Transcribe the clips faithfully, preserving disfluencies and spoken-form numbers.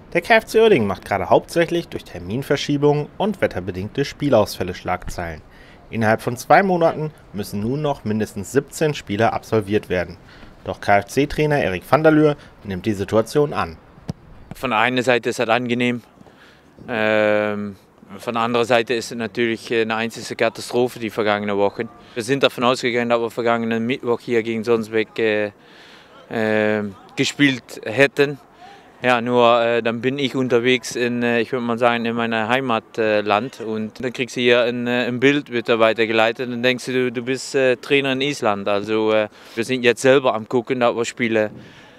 Der K F C Uerdingen macht gerade hauptsächlich durch Terminverschiebungen und wetterbedingte Spielausfälle Schlagzeilen. Innerhalb von zwei Monaten müssen nun noch mindestens siebzehn Spiele absolviert werden. Doch K F C-Trainer Erik van der Leur nimmt die Situation an. Von der einen Seite ist es angenehm, ähm, von der anderen Seite ist es natürlich eine einzige Katastrophe die vergangenen Wochen. Wir sind davon ausgegangen, dass wir vergangenen Mittwoch hier gegen Sonsbeck äh, äh, gespielt hätten. Ja, nur äh, dann bin ich unterwegs in, äh, ich würde mal sagen, in meinem Heimatland äh, und dann kriegst du hier ein, äh, ein Bild, wird da weitergeleitet und dann denkst du, du bist äh, Trainer in Island. Also äh, wir sind jetzt selber am gucken, dass wir Spiele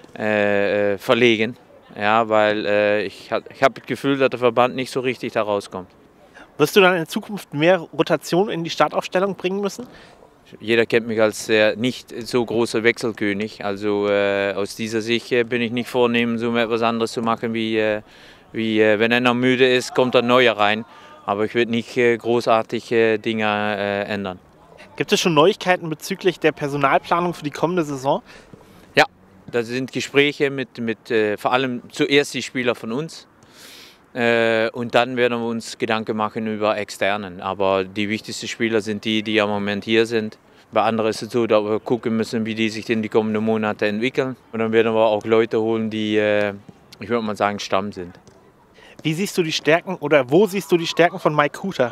äh, verlegen, ja, weil äh, ich, ich habe das Gefühl, dass der Verband nicht so richtig da rauskommt. Wirst du dann in Zukunft mehr Rotation in die Startaufstellung bringen müssen? Jeder kennt mich als äh, nicht so großer Wechselkönig. Also äh, aus dieser Sicht äh, bin ich nicht vornehm, so etwas anderes zu machen, wie, äh, wie äh, wenn einer müde ist, kommt ein neuer rein. Aber ich werde nicht äh, großartig äh, Dinge äh, ändern. Gibt es schon Neuigkeiten bezüglich der Personalplanung für die kommende Saison? Ja, das sind Gespräche mit, mit äh, vor allem zuerst die Spieler von uns. Äh, und dann werden wir uns Gedanken machen über Externen. Aber die wichtigsten Spieler sind die, die im Moment hier sind. Bei anderen ist es so, dass wir gucken müssen, wie die sich in die kommenden Monate entwickeln. Und dann werden wir auch Leute holen, die, äh, ich würde mal sagen, Stamm sind. Wie siehst du die Stärken oder wo siehst du die Stärken von Mike Kuta?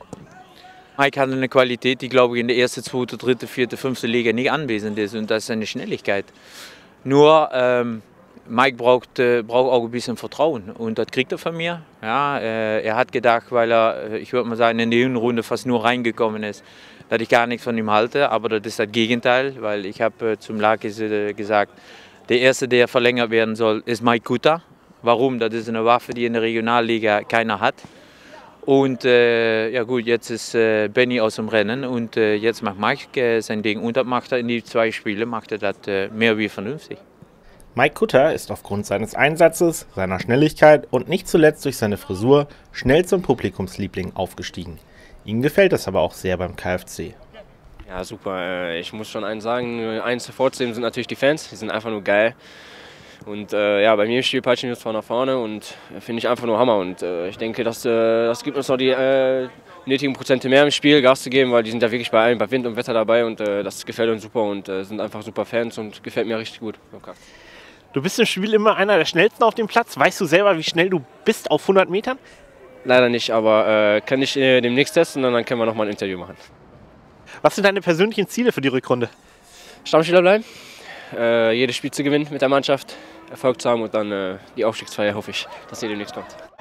Mike hat eine Qualität, die, glaube ich, in der ersten, zweiten, dritten, vierten, fünften Liga nicht anwesend ist. Und das ist seine Schnelligkeit. Nur ähm, Mike braucht, äh, braucht auch ein bisschen Vertrauen und das kriegt er von mir. Ja, äh, er hat gedacht, weil er, ich würde mal sagen, in die Hinrunde fast nur reingekommen ist, dass ich gar nichts von ihm halte, aber das ist das Gegenteil, weil ich habe äh, zum Lakis äh, gesagt, der Erste, der verlängert werden soll, ist Mike Kuta. Warum? Das ist eine Waffe, die in der Regionalliga keiner hat. Und äh, ja gut, jetzt ist äh, Benny aus dem Rennen und äh, jetzt macht Mike äh, sein Ding und das macht er in die zwei Spiele, macht er das äh, mehr wie vernünftig. Mike Kuta ist aufgrund seines Einsatzes, seiner Schnelligkeit und nicht zuletzt durch seine Frisur schnell zum Publikumsliebling aufgestiegen. Ihm gefällt das aber auch sehr beim K F C. Ja, super. Ich muss schon eins sagen, eins hervorzuheben sind natürlich die Fans, die sind einfach nur geil. Und äh, ja, bei mir im Spiel peitschen wir uns vorne nach vorne und finde ich einfach nur Hammer. Und äh, ich denke, das, äh, das gibt uns noch die äh, nötigen Prozente mehr im Spiel, Gas zu geben, weil die sind ja wirklich bei allen, bei Wind und Wetter dabei und äh, das gefällt uns super und äh, sind einfach super Fans und gefällt mir richtig gut. Okay. Du bist im Spiel immer einer der schnellsten auf dem Platz. Weißt du selber, wie schnell du bist auf hundert Metern? Leider nicht, aber äh, kann ich äh, demnächst testen und dann können wir noch mal ein Interview machen. Was sind deine persönlichen Ziele für die Rückrunde? Stammspieler bleiben, äh, jedes Spiel zu gewinnen mit der Mannschaft, Erfolg zu haben und dann äh, die Aufstiegsfeier hoffe ich, dass sie demnächst kommt.